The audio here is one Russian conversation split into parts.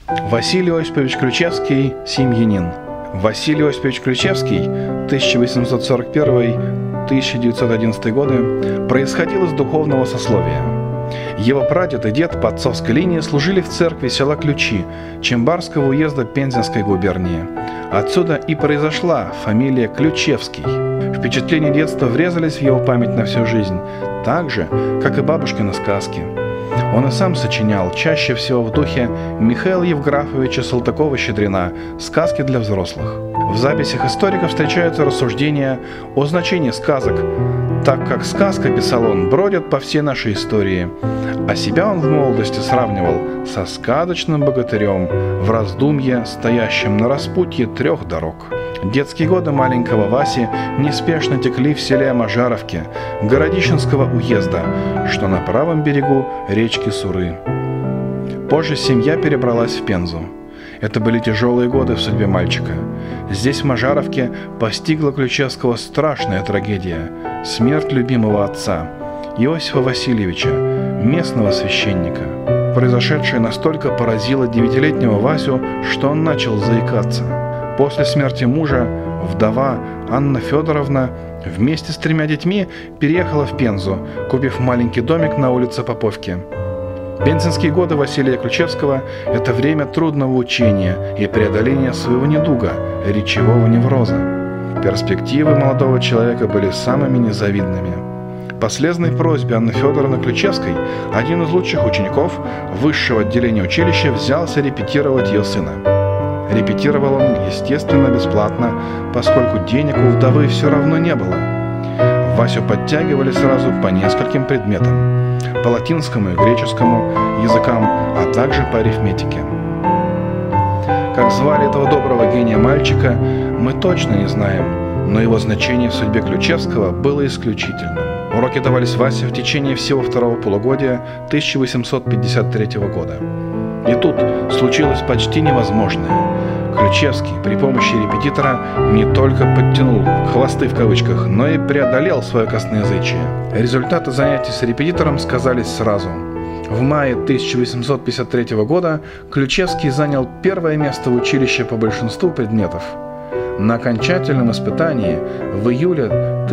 Василий Осипович Ключевский – семьянин. Василий Осипович Ключевский 1841-1911 годы происходил из духовного сословия. Его прадед и дед по отцовской линии служили в церкви села Ключи Чембарского уезда Пензенской губернии. Отсюда и произошла фамилия Ключевский. Впечатления детства врезались в его память на всю жизнь, так же, как и бабушкины сказки. Он и сам сочинял, чаще всего в духе Михаила Евграфовича Салтыкова-Щедрина «Сказки для взрослых». В записях историков встречаются рассуждения о значении сказок, так как сказка, писал он, бродят по всей нашей истории, а себя он в молодости сравнивал со сказочным богатырем в раздумье, стоящим на распутье 3 дорог. Детские годы маленького Васи неспешно текли в селе Мажаровке Городищенского уезда, что на правом берегу речки Суры. Позже семья перебралась в Пензу. Это были тяжелые годы в судьбе мальчика. Здесь, в Мажаровке, постигла Ключевского страшная трагедия – смерть любимого отца, Иосифа Васильевича, местного священника. Произошедшее настолько поразило 9-летнего Васю, что он начал заикаться. После смерти мужа вдова Анна Федоровна вместе с 3 детьми переехала в Пензу, купив маленький домик на улице Поповки. Пензенские годы Василия Ключевского – это время трудного учения и преодоления своего недуга – речевого невроза. Перспективы молодого человека были самыми незавидными. По слезной просьбе Анны Федоровны Ключевской один из лучших учеников высшего отделения училища взялся репетировать ее сына. Репетировал он, естественно, бесплатно, поскольку денег у вдовы все равно не было. Васю подтягивали сразу по нескольким предметам – по латинскому и греческому языкам, а также по арифметике. Как звали этого доброго гения мальчика, мы точно не знаем, но его значение в судьбе Ключевского было исключительным. Уроки давались Васе в течение всего второго полугодия 1853 года. И тут случилось почти невозможное. Ключевский при помощи репетитора не только подтянул «хвосты» в кавычках, но и преодолел свое косноязычие. Результаты занятий с репетитором сказались сразу. В мае 1853 года Ключевский занял 1-е место в училище по большинству предметов. На окончательном испытании в июле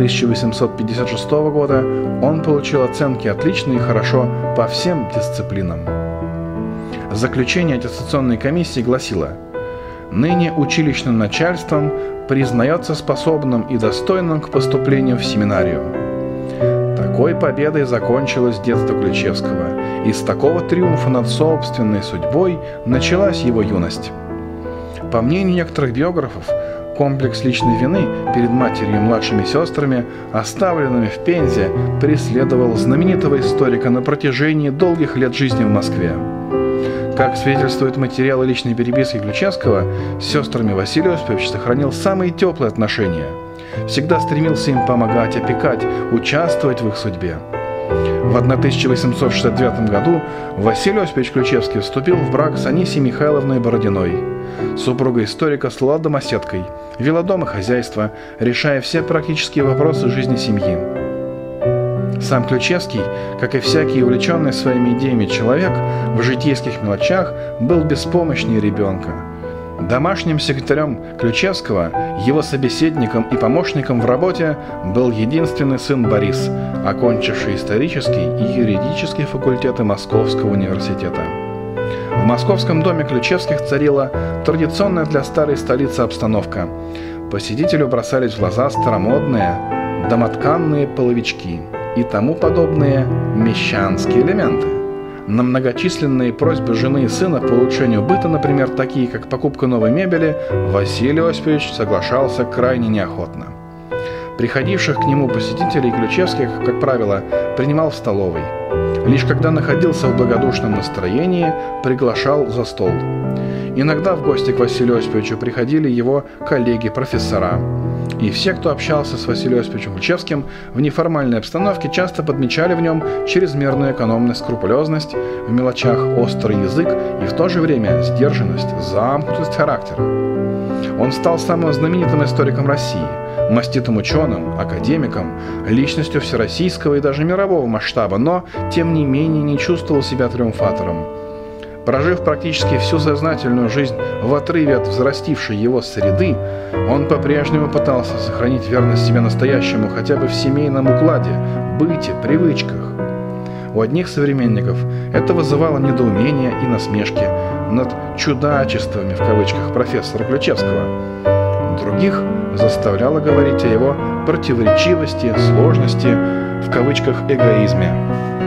1856 года он получил оценки «отлично» и «хорошо» по всем дисциплинам. Заключение аттестационной комиссии гласило: «Ныне училищным начальством признается способным и достойным к поступлению в семинарию». Такой победой закончилось детство Ключевского, и с такого триумфа над собственной судьбой началась его юность. По мнению некоторых биографов, комплекс личной вины перед матерью и младшими сестрами, оставленными в Пензе, преследовал знаменитого историка на протяжении долгих лет жизни в Москве. Как свидетельствуют материалы личной переписки Ключевского, с сестрами Василий Осипович сохранил самые теплые отношения. Всегда стремился им помогать, опекать, участвовать в их судьбе. В 1869 году Василий Осипович Ключевский вступил в брак с Анисией Михайловной Бородиной. Супруга историка слыла домоседкой, вела дом и хозяйство, решая все практические вопросы жизни семьи. Сам Ключевский, как и всякий увлеченный своими идеями человек, в житейских мелочах был беспомощнее ребенка. Домашним секретарем Ключевского, его собеседником и помощником в работе был единственный сын Борис, окончивший исторический и юридический факультеты Московского университета. В московском доме Ключевских царила традиционная для старой столицы обстановка. Посетителю бросались в глаза старомодные домотканные половички и тому подобные мещанские элементы. На многочисленные просьбы жены и сына по улучшению быта, например, такие как покупка новой мебели, Василий Осипович соглашался крайне неохотно. Приходивших к нему посетителей Ключевских, как правило, принимал в столовой. Лишь когда находился в благодушном настроении, приглашал за стол. Иногда в гости к Василию Осиповичу приходили его коллеги-профессора. И все, кто общался с Василием Осиповичем Ключевским в неформальной обстановке, часто подмечали в нем чрезмерную экономность, скрупулезность, в мелочах острый язык и в то же время сдержанность, замкнутость характера. Он стал самым знаменитым историком России, маститым ученым, академиком, личностью всероссийского и даже мирового масштаба, но, тем не менее, не чувствовал себя триумфатором. Прожив практически всю сознательную жизнь в отрыве от взрастившей его среды, он по-прежнему пытался сохранить верность себе настоящему хотя бы в семейном укладе, быте, привычках. У одних современников это вызывало недоумение и насмешки над «чудачествами» в кавычках профессора Ключевского. Других заставляло говорить о его противоречивости, сложности, в кавычках эгоизме.